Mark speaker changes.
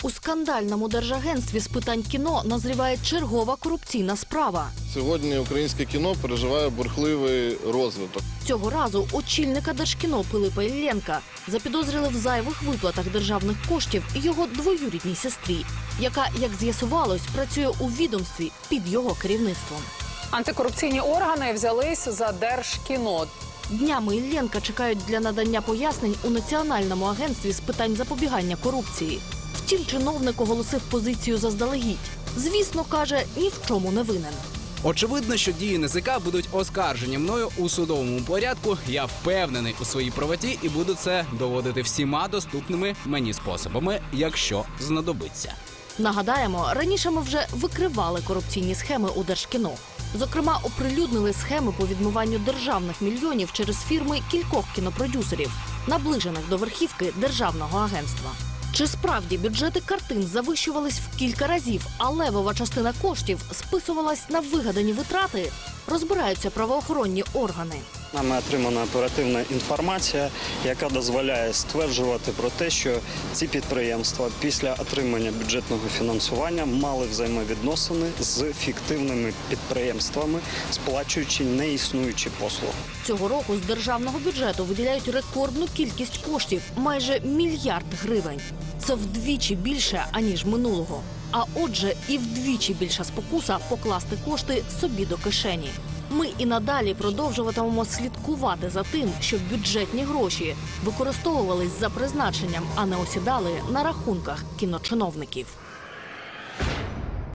Speaker 1: У скандальному Держагентстві з питань кіно назріває чергова корупційна справа.
Speaker 2: Сьогодні українське кіно переживає бурхливий розвиток.
Speaker 1: Цього разу очільника Держкіно Пилипа Іллєнка запідозрили в зайвих виплатах державних коштів його двоюрідній сестрі, яка, як з'ясувалось, працює у відомстві під його керівництвом.
Speaker 3: Антикорупційні органи взялись за Держкіно.
Speaker 1: Днями Іллєнка чекають для надання пояснень у Національному агентстві з питань запобігання корупції. Втім, чиновник оголосив позицію заздалегідь. Звісно, каже, ні в чому не винен.
Speaker 4: Очевидно, що дії НАЗК будуть оскаржені мною у судовому порядку. Я впевнений у своїй правоті і буду це доводити всіма доступними мені способами, якщо знадобиться.
Speaker 1: Нагадаємо, раніше ми вже викривали корупційні схеми у Держкіно. Зокрема, оприлюднили схеми по відмиванню державних мільйонів через фірми кількох кінопродюсерів, наближених до верхівки Державного агентства. Чи справді бюджети картин завищувались в кілька разів, а левова частина коштів списувалась на вигадані витрати, розбираються правоохоронні органи.
Speaker 5: Нами отримана оперативна інформація, яка дозволяє стверджувати про те, що ці підприємства після отримання бюджетного фінансування мали взаємовідносини з фіктивними підприємствами, сплачуючи неіснуючі послуги.
Speaker 1: Цього року з державного бюджету виділяють рекордну кількість коштів – майже 1 мільярд гривень. Це вдвічі більше, аніж минулого. А отже, і вдвічі більша спокуса покласти кошти собі до кишені. Ми і надалі продовжуватимемо слідкувати за тим, щоб бюджетні гроші використовувались за призначенням, а не осідали на рахунках кіночиновників.